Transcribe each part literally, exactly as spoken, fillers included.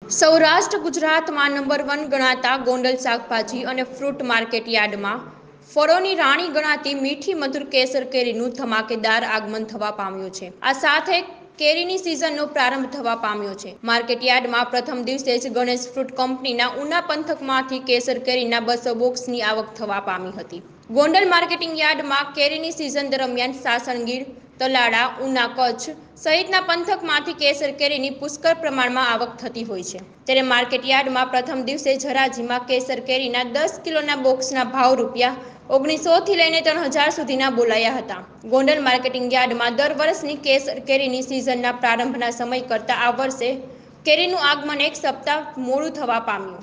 સૌરાષ્ટ્ર ગુજરાતમાં number one ગણાતા ગોંડલ શાકભાજી અને ફ્રૂટ માર્કેટ યાર્ડમાં ફળોની રાણી ગણાતી મીઠી મધુર કેસર કેરીનું ધમાકેદાર આગમન થવા પામ્યું છે। આ સાથે કેરીની સિઝનનો પ્રારંભ થવા પામ્યો છે। માર્કેટ યાર્ડમાં પ્રથમ દિવસે જ ગણેશ ફ્રૂટ કંપનીના ઉના પંથકમાંથી કેસર કેરીના બસો બોક્સની આવક થવા પામી હતી। ગોંડલ માર્કેટિંગ યાર્ડમાં કેરીની સિઝન દરમિયાન સાસણગીર, તલાળા, ઉના, કચ્છ સહિતના પંથકમાંથી કેસર કેરીની પુષ્કળ પ્રમાણમાં આવક થતી હોય છે। ત્યારે માર્કેટ યાર્ડમાં પ્રથમ દિવસે જ હરાજીમાં કેસર કેરીના દસ કિલોના બોક્સના ભાવ રૂપિયા ઓગણીસોથી લઈને ત્રણ હજાર સુધીના બોલાયા હતા। ગોંડલ માર્કેટિંગ યાર્ડમાં દર વર્ષની કેસર કેરીની સિઝનના પ્રારંભના સમય કરતાં આ વર્ષે કેરીનું આગમન એક સપ્તાહ મોડું થવા પામ્યું।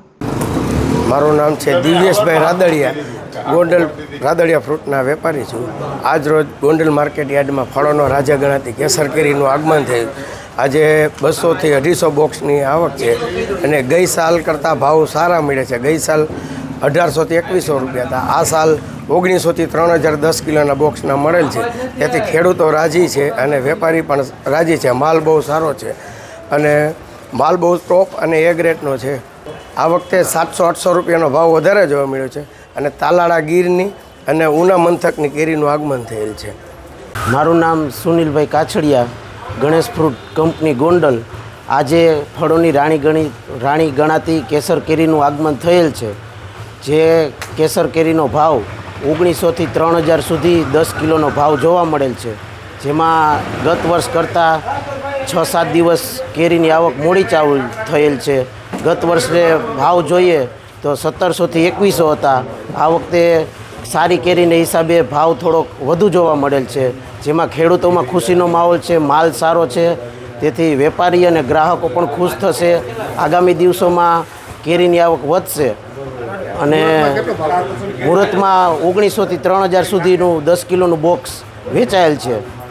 મારું નામ છે દિવ્યેશભાઈ રાદડિયા, ગોંડલ રાદડિયા ફ્રૂટના વેપારી છું। આજ રોજ ગોંડલ માર્કેટ યાર્ડમાં ફળોનો રાજા ગણાતી કેસર કેરીનું આગમન થયું। આજે બસોથી અઢીસો બોક્સની આવક છે અને ગઈ સાલ કરતાં ભાવ સારા મળે છે। ગઈ સાલ અઢારસોથી એકવીસો રૂપિયા હતા, આ સાલ ઓગણીસોથી ત્રણ હજાર દસ કિલોના બોક્સના મળેલ છે। તેથી ખેડૂતો રાજી છે અને વેપારી પણ રાજી છે। માલ બહુ સારો છે અને માલ બહુ ટોપ અને એ ગ્રેડનો છે। આ વખતે સાતસો આઠસો રૂપિયાનો ભાવ વધારે જોવા મળ્યો છે અને તાલાળા ગીરની અને ઉના મંથકની કેરીનું આગમન થયેલ છે। મારું નામ સુનિલભાઈ કાછડિયા, ગણેશ ફ્રૂટ કંપની ગોંડલ। આજે ફળોની રાણી ગણી રાણી ગણાતી કેસર કેરીનું આગમન થયેલ છે, જે કેસર કેરીનો ભાવ ઓગણીસોથી ત્રણ હજાર સુધી દસ કિલોનો ભાવ જોવા મળેલ છે, જેમાં ગત વર્ષ કરતાં છ સાત દિવસ કેરીની આવક મોડી ચાલુ થયેલ છે। ગત વર્ષે ભાવ જોઈએ તો સત્તરસોથી એકવીસો હતા, આ વખતે સારી કેરીને હિસાબે ભાવ થોડોક વધુ જોવા મળેલ છે, જેમાં ખેડૂતોમાં ખુશીનો માહોલ છે। માલ સારો છે, તેથી વેપારી અને ગ્રાહકો પણ ખુશ થશે। આગામી દિવસોમાં કેરીની આવક વધશે અને મુહૂર્તમાં ઓગણીસોથી ત્રણ હજાર સુધીનું દસ કિલોનું બોક્સ વેચાયેલ છે।